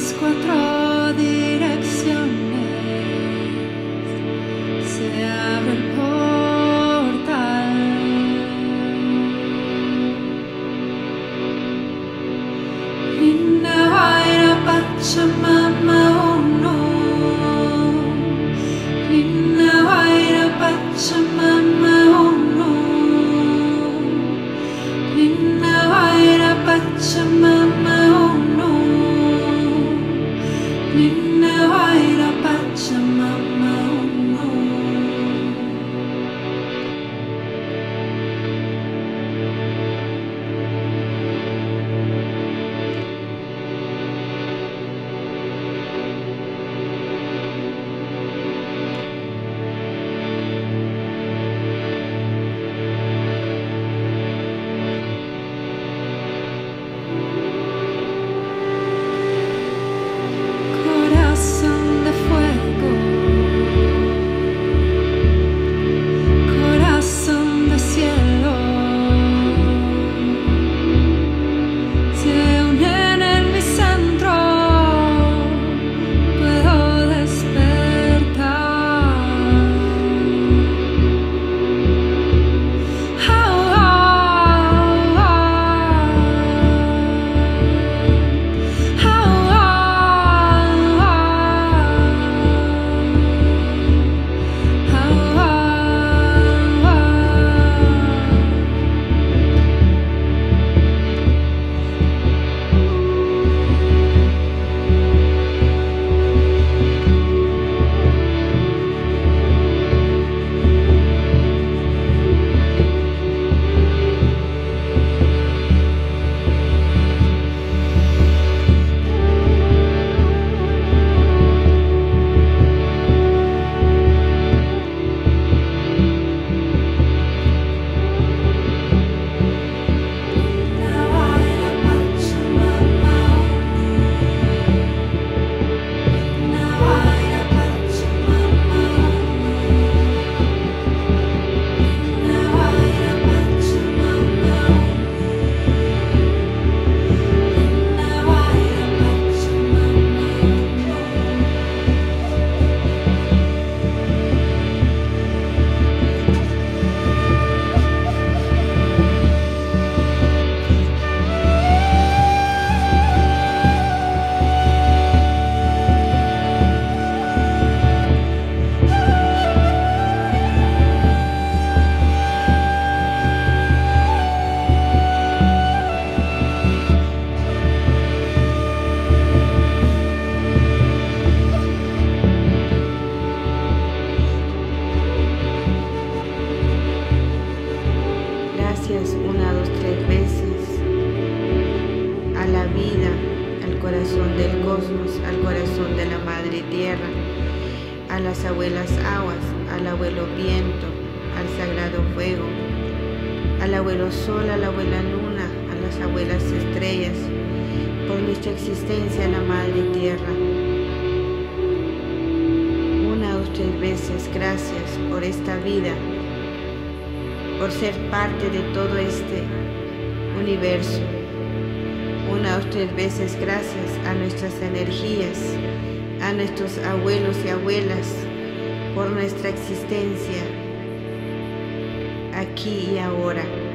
cuatro direcciones se abre el portal. Inna Vaira Pachamama Ono, Inna Vaira Pachamama Ono, Inna Vaira Pachamama Ono, Inna Vaira Pachamama Ono. Corazón de fuego, corazón de cielo, se unen en mi centro, puedo despertar. Oh, oh, oh. Oh, Gracias 1, 2, 3 veces a la vida, al corazón del cosmos, al corazón de la Madre Tierra, a las abuelas aguas, al abuelo viento, al sagrado fuego, al abuelo sol, a la abuela luna, a las abuelas estrellas, por nuestra existencia en la Madre Tierra. 1, 2, 3 veces gracias por esta vida, por ser parte de todo este universo. 1, 2, 3 veces gracias a nuestras energías, a nuestros abuelos y abuelas, por nuestra existencia aquí y ahora.